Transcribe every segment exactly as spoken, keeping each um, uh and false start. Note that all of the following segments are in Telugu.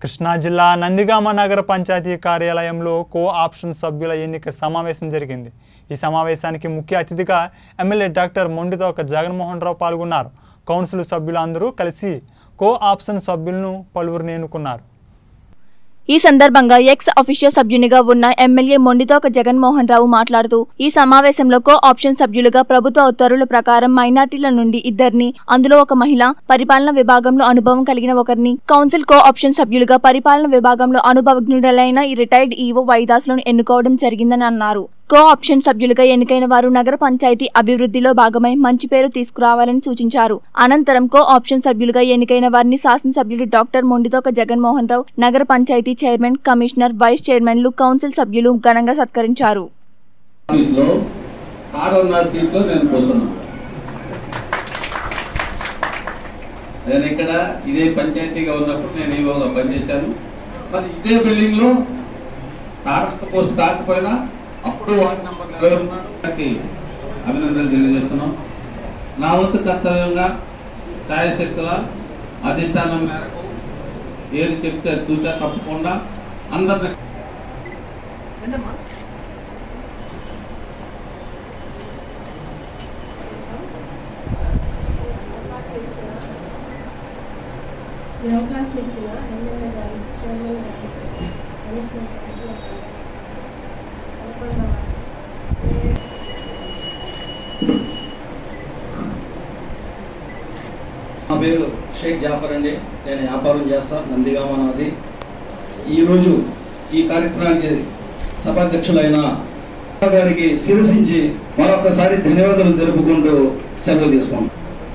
కృష్ణా జిల్లా నందిగామ నగర పంచాయతీ కార్యాలయంలో కో ఆప్షన్ సభ్యుల ఎన్నిక సమావేశం జరిగింది। ఈ సమావేశానికి ముఖ్య అతిథిగా ఎమ్మెల్యే డాక్టర్ మొండితోక జగన్మోహన్ రావు పాల్గొన్నారు। కౌన్సిల్ సభ్యులందరూ కలిసి కో ఆప్షన్ సభ్యులను పలువురు ఎన్నుకున్నారు। ఈ సందర్భంగా ఎక్స్ అఫీషియో సభ్యునిగా ఉన్న ఎమ్మెల్యే మొండితోక జగన్మోహన్ రావు మాట్లాడుతూ ఈ సమావేశంలో కో ఆప్షన్ సభ్యులుగా ప్రభుత్వ ఉత్తర్వుల ప్రకారం మైనార్టీల నుండి ఇద్దరిని, అందులో ఒక మహిళ, పరిపాలన విభాగంలో అనుభవం కలిగిన ఒకరిని, కౌన్సిల్ కో ఆప్షన్ సభ్యులుగా పరిపాలన విభాగంలో అనుభవజ్ఞుడైన రిటైర్డ్ ఈవో వైదాస్లను ఎన్నుకోవడం జరిగిందని అన్నారు। కో ఆప్షన్ సభ్యులుగా ఎన్నికైన వారు నగర పంచాయతీ అభివృద్ధిలో భాగమై మంచి పేరు తీసుకురావాలని సూచించారు। అనంతరం కో ఆప్షన్ సభ్యులుగా ఎన్నికైన వారిని శాసనసభ్యులు డాక్టర్ మొండితోక జగన్మోహన్ రావు, నగర పంచాయతీ చైర్మన్, కమిషనర్, వైస్ చైర్మన్లు, కౌన్సిల్ సభ్యులు ఘనంగా సత్కరించారు। నేను ఇక్కడ ఇదే పంచాయతీగా ఉన్నప్పుడు నేను ఈవోగా పనిచేశాను। మరి ఇదే బిల్డింగ్ లో తారస్థ పోస్ట్ కాకపోయినా అప్పుడు వార్డు నెంబర్ ఎవరు ఉన్నారు అభినందనలు తెలియజేస్తున్నాం। నా వంతు కర్తవ్యంగా ఛాయశక్తుల అధిష్టానం మేరకు ఏది చెప్తే తూచా తప్పకుండా అందరినీ అవకాశం ఇచ్చిన ఎమ్మెల్యే గారు, చైర్మన్ గారు, కమిషనర్ నా పేరు షేక్ జాఫర్ అండి। నేను వ్యాపారం చేస్తాను, నందిగామ నాది। ఈరోజు ఈ కార్యక్రమానికి సభాధ్యక్షులైన గారికి శిరసించి మరొకసారి ధన్యవాదాలు తెలుపుకుంటూ సెలవు తీసుకున్నాం।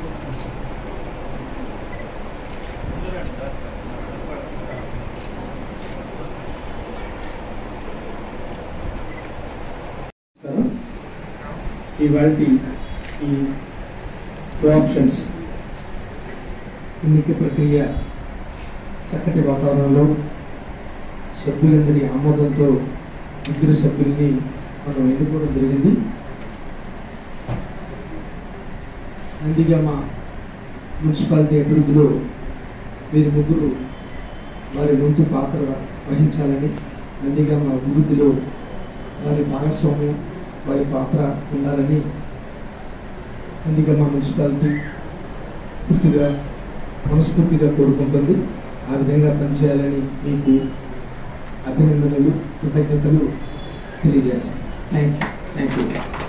ఇవాళ ఈ కో ఆప్షన్స్ ఎన్నిక ప్రక్రియ చక్కటి వాతావరణంలో సభ్యులందరి ఆమోదంతో ఇద్దరు సభ్యుల్ని మనం ఎన్నుకోవడం జరిగింది। నందిగామ మున్సిపాలిటీ అభివృద్ధిలో వీరు ముగ్గురు వారి వంతు పాత్ర వహించాలని, నందిగామ అభివృద్ధిలో వారి భాగస్వామ్యం, వారి పాత్ర ఉండాలని నందిగామ మున్సిపాలిటీ పూర్తిగా మనస్ఫూర్తిగా కోరుకుంటుంది। ఆ విధంగా పనిచేయాలని మీకు అభినందనలు, కృతజ్ఞతలు తెలియజేస్తాను। Thank you thank you